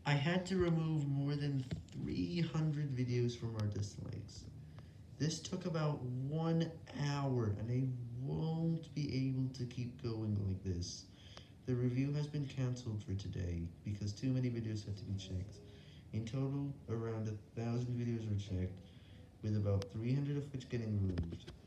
I had to remove more than 300 videos from our dislikes. This took about 1 hour, and I won't be able to keep going like this. The review has been cancelled for today, because too many videos had to be checked. In total, around 1,000 videos were checked, with about 300 of which getting removed.